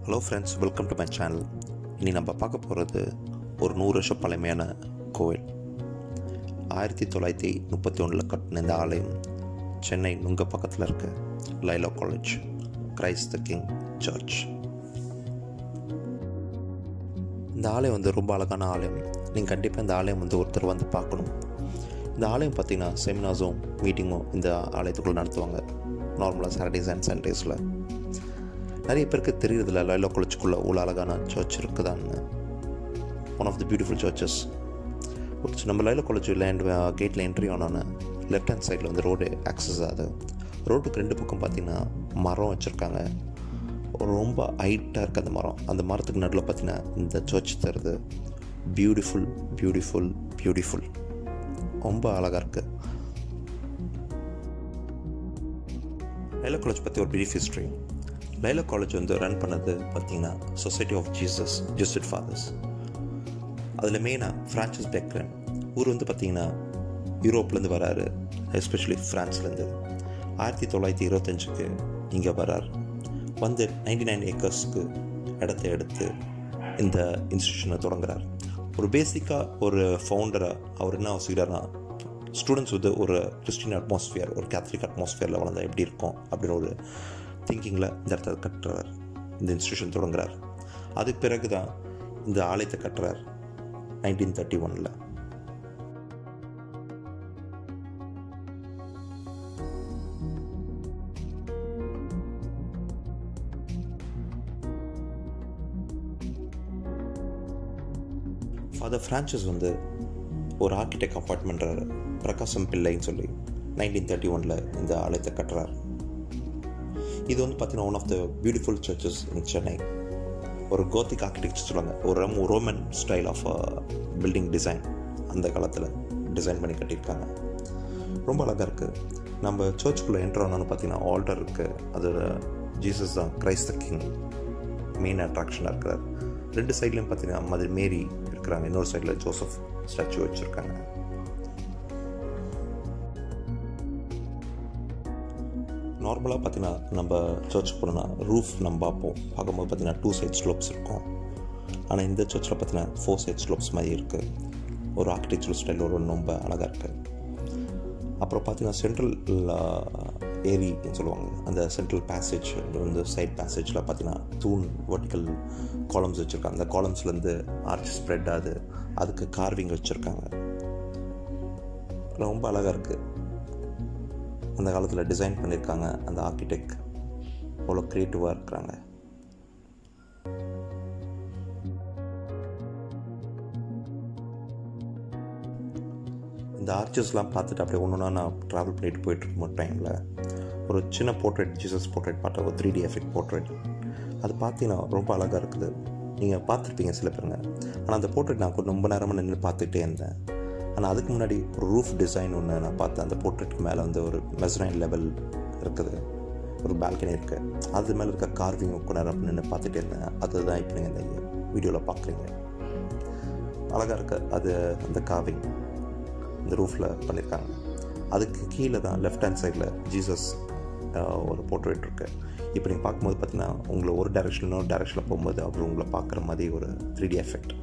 Hello friends, welcome to my channel. இனி நம்ம பார்க்க போகிறது ஒரு 100 வருஷம் பழமையான கோவில். 1931 கட்டின இந்த ஆலயம் சென்னை நுங்க பக்கத்தில் இருக்க Loyola college Christ the King church. இந்த ஆலயம் ரொம்ப அழகான ஆலயம். நீங்கள் கண்டிப்பாக இந்த ஆலயம் ஒருத்தர் பார்க்கணும். இந்த ஆலயம் பார்த்திங்கன்னா செமினார்ஸும் மீட்டிங்கும் இந்த ஆலயத்துக்குள்ளே நடத்துவாங்க. நார்மலாக சாட்டர்டேஸ் அண்ட் சண்டேஸில். நிறைய பேருக்கு தெரியுறதில்ல லயோலா காலேஜுக்குள்ளே ஒரு அழகான சர்ச் இருக்குதான்னு. One of the beautiful churches. நம்ம லயோலா காலேஜ் கேட்டில் என்ட்ரி ஆனோன்னு லெஃப்ட் ஹேண்ட் சைடில் ரோடு ஆக்சஸ் ஆகுது. ரோட்டுக்கு 2 பக்கம் பார்த்திங்கன்னா மரம் வச்சுருக்காங்க. ரொம்ப ஹைட்டாக இருக்குது அந்த மரம். அந்த மரத்துக்கு நடுவில் பார்த்திங்கன்னா இந்த சர்ச் தருது. பியூட்டிஃபுல் பியூட்டிஃபுல் பியூட்டிஃபுல், ரொம்ப அழகாக இருக்குது. லயோலா காலேஜ் பற்றி ஒரு brief history. Loyola college run பண்ணது பார்த்திங்கன்னா society of Jesus Jesuit fathers. அதில் மெயினாக ஃப்ரான்சிஸ் பெக்ரன். ஊர் பார்த்திங்கன்னா யூரோப்லேருந்து வராரு, எஸ்பெஷலி ஃப்ரான்ஸ்லேருந்து. 1925 இங்கே வரார். 99 ஏக்கர்ஸ்க்கு இடத்தை எடுத்து இந்த இன்ஸ்டியூஷனை தொடங்குறார். ஒரு பேசிக்காக ஒரு ஃபவுண்டராக அவர் என்ன யோசிக்கிறார்னா, ஸ்டூடெண்ட்ஸ் ஒரு கிறிஸ்டின் அட்மாஸ்ஃபியர், ஒரு கேத்தலிக் அட்மாஸ்ஃபியரில் வளர்ந்தால் எப்படி இருக்கும் அப்படின்னு ஒரு திங்கிங்கில் இந்த இடத்த கட்டுறார். இந்த இன்ஸ்டியூஷன் தொடங்குறார். அதுக்கு பிறகு தான் இந்த ஆலயத்தை கட்டுறார் 1931. ஃபாதர் ஃப்ரான்சிஸ் ஒரு ஆர்கிடெக்ட் அப்பார்ட்மெண்ட் பிரகாசம் பிள்ளைன்னு சொல்லி 1931 இந்த ஆலயத்தை கட்டுறார். இது பார்த்தீங்கன்னா one of the beautiful churches in Chennai. ஒரு கோத்திக் ஆர்கிடெக்சர் சொல்லுவாங்க. ஒரு Roman style of building design அந்த காலத்தில் டிசைன் பண்ணி கட்டியிருக்காங்க. ரொம்ப அழகாக இருக்குது. நம்ம சர்ச்சுக்குள்ளே என்ட்ரு ஆனோன்னு பார்த்தீங்கன்னா ஆல்டர் இருக்குது. அது ஜீசஸ் தான், கிரைஸ்ட் த கிங் மெயின் அட்ராக்ஷனாக இருக்கிறார். 2 சைட்லேயும் பார்த்தீங்கன்னா மதர் மேரி இருக்கிறாங்க. இன்னொரு சைடில் ஜோசப் ஸ்டாச்சு வச்சுருக்காங்க. நார்மலாக பார்த்தீங்கன்னா நம்ம சர்ச் போனோன்னா ரூஃப் நம்ம பார்க்கும்போது பார்த்தீங்கன்னா 2 சைட் ஸ்லோப்ஸ் இருக்கும். ஆனால் இந்த சர்ச்சில் பார்த்தீங்கன்னா 4 சைட் ஸ்லோப்ஸ் மாதிரி இருக்குது. ஒரு ஆர்கிடெக்சரல் ஸ்டைல் ரொம்ப அழகாக இருக்குது. அப்புறம் பார்த்தீங்கன்னா சென்ட்ரல் ஏரின்னு சொல்லுவாங்க. அந்த சென்ட்ரல் பேசேஜ் சைட் பேசேஜில் பார்த்தீங்கன்னா தூண் வெர்டிக்கல் காலம்ஸ் வச்சுருக்காங்க. அந்த காலம்ஸ்லேருந்து ஆர்ச் ஸ்ப்ரெட் ஆகுது. அதுக்கு கார்விங் வச்சுருக்காங்க. ரொம்ப அழகாக இருக்குது. அந்த காலத்தில் டிசைன் பண்ணியிருக்காங்க. அந்த ஆர்கிடெக்ட் அவ்வளோ க்ரியேட்டிவாக இருக்கிறாங்க. இந்த ஆர்ச்சஸ்லாம் பார்த்துட்டு அப்படியே ஒன்றுனா நான் ட்ராவல் பண்ணிட்டு போயிட்டுருக்கும் டைமில் ஒரு சின்ன போர்ட்ரேட், ஜீசஸ் போர்ட்ரேட் பார்த்தா ஒரு 3D எஃபெக்ட் போர்ட்ரேட். அது பார்த்தீங்கன்னா ரொம்ப அழகாக இருக்குது. நீங்கள் பார்த்துருப்பீங்க சில பேருங்க. ஆனால் அந்த போர்ட்ரேட் நான் ரொம்ப நேரமாக நின்று பார்த்துக்கிட்டே இருந்தேன். ஆனால் அதுக்கு முன்னாடி ஒரு ரூஃப் டிசைன் ஒன்று நான் பார்த்தேன். அந்த போர்ட்ரேட்டுக்கு மேலே ஒரு மெசரைன் லெவல் இருக்குது, ஒரு பால்கனி இருக்குது. அது மேலே இருக்க கார்விங் கொஞ்ச நேரம் நின்று பார்த்துட்டே இருந்தேன். அதுதான் இப்போ நீங்கள் இந்த வீடியோவில் பார்க்குறீங்க. அழகாக இருக்குது. அது அந்த கார்விங் இந்த ரூஃபில் பண்ணியிருக்காங்க. அதுக்கு கீழே தான் லெஃப்ட் ஹேண்ட் சைடில் ஜீசஸ் ஒரு போர்ட்ரேட் இருக்குது. இப்போ நீங்கள் பார்க்கும்போது பார்த்தீங்கன்னா உங்களை ஒரு டைரெக்ஷன் இன்னொரு டைரெக்ஷனில் போகும்போது அவர் உங்களை பார்க்குற மாதிரி ஒரு 3D எஃபெக்ட்.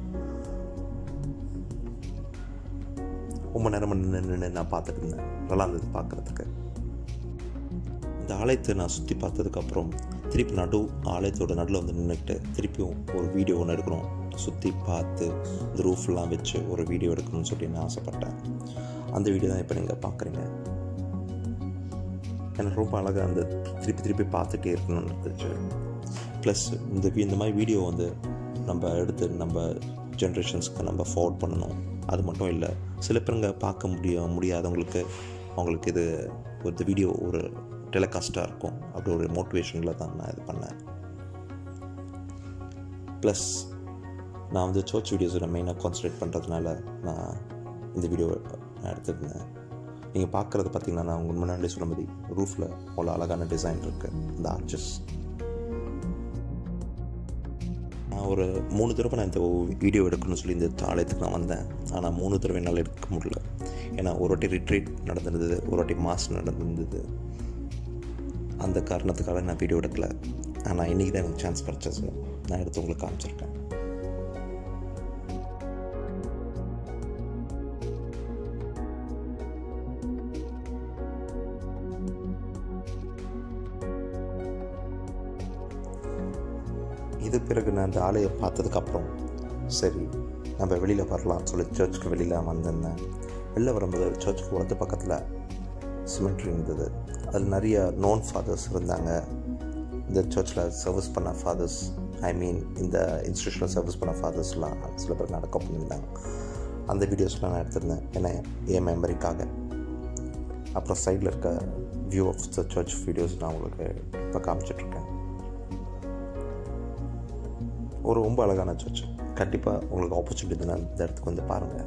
ரொம்ப நேரமாக நின்று நான் பார்த்துட்டு இருந்தேன். நல்லா இருந்தது பார்க்குறதுக்கு. இந்த ஆலயத்தை நான் சுற்றி பார்த்ததுக்கப்புறம் திருப்பி ஆலயத்தோட நடுவில் நின்றுக்கிட்டு திருப்பியும் ஒரு வீடியோ ஒன்று எடுக்கணும். சுற்றி பார்த்து இந்த ரூஃப்லாம் வச்சு ஒரு வீடியோ எடுக்கணும்னு சொல்லி நான் ஆசைப்பட்டேன். அந்த வீடியோ தான் இப்போ நீங்கள் பார்க்குறீங்க. எனக்கு ரொம்ப அழகாக அந்த திருப்பி பார்த்துட்டே இருக்கணும்னு இருந்துச்சு. ப்ளஸ் இந்த மாதிரி வீடியோ நம்ம எடுத்து நம்ம ஜென்ரேஷன்ஸ்க்கு நம்ம ஃபார்வர்ட் பண்ணணும். அது மட்டும் இல்லை, சில பேருங்க பார்க்க முடியாதவங்களுக்கு அவங்களுக்கு இது ஒரு வீடியோ ஒரு டெலிகாஸ்ட்டாக இருக்கும். அப்படி ஒரு மோட்டிவேஷனில் தான் நான் இது பண்ணேன். ப்ளஸ் நான் சர்ச் வீடியோஸில் மெயினாக கான்சன்ட்ரேட் பண்ணுறதுனால நான் இந்த வீடியோ எடுத்துருந்தேன். நீங்கள் பார்க்குறது பார்த்திங்கன்னா நான் உங்களுக்கு முன்னாடி சொல்ல மாதிரி ரூஃபில் அவ்வளோ அழகான டிசைன் இருக்குது. இந்த ஆர்ச்சஸ் நான் ஒரு 3 தடவை நான் இந்த வீடியோ எடுக்கணும்னு சொல்லி இந்த ஆலயத்துக்கு நான் வந்தேன். ஆனால் 3 தடவை என்னால் எடுக்க முடியல. ஏன்னா ஒரு வாட்டி ரிட்ரீட் நடந்திருந்தது, ஒரு வாட்டி மாஸ் நடந்திருந்தது. அந்த காரணத்துக்காக நான் வீடியோ எடுக்கலை. ஆனால் இன்றைக்கி தான் எனக்கு சான்ஸ் கிடச்சிச்சு. நான் எடுத்து உங்களுக்கு காமிச்சிருக்கேன். இது பிறகு நான் அந்த ஆலையை பார்த்ததுக்கப்புறம் சரி நம்ம வெளியில் வரலாம்னு சொல்லி சர்ச்சுக்கு வெளியில் வந்திருந்தேன். வெளில வரும்போது சர்ச்சுக்கு வலது பக்கத்தில் சிமெண்ட்ரி இருந்தது. அதில் நிறைய நோன் ஃபாதர்ஸ் இருந்தாங்க. இந்த சர்ச்சில் சர்வீஸ் பண்ண ஃபாதர்ஸ், இந்த இன்ஸ்டியூஷனில் சர்வீஸ் பண்ண ஃபாதர்ஸ்லாம் சில பேர் நடக்க பண்ணியிருந்தாங்க. அந்த வீடியோஸ்லாம் நான் எடுத்திருந்தேன் ஏன்னா என் மெமரிக்காக. அப்புறம் சைடில் இருக்க view of the church videos நான் உங்களுக்கு இப்போ காமிச்சிட்ருக்கேன். ஒரு ரொம்ப அழகான சர்ச். கண்டிப்பாக உங்களுக்கு ஆப்பர்ச்சுனிட்டி நான் இந்த இடத்துக்கு வந்து பாருங்கள்.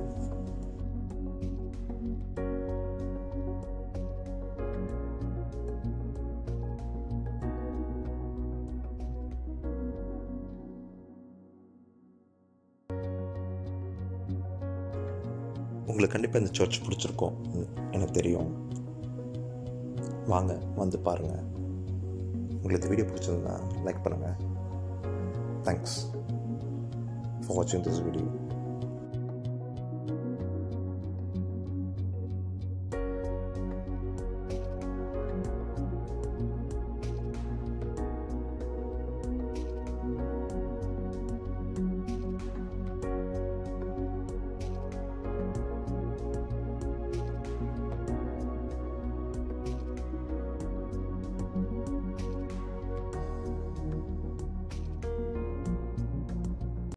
உங்களுக்கு கண்டிப்பாக இந்த சர்ச் பிடிச்சிருக்கோம் எனக்கு தெரியும். வாங்க வந்து பாருங்கள். உங்களுக்கு இந்த வீடியோ பிடிச்சிருந்தா லைக் பண்ணுங்கள். Thanks for watching this video.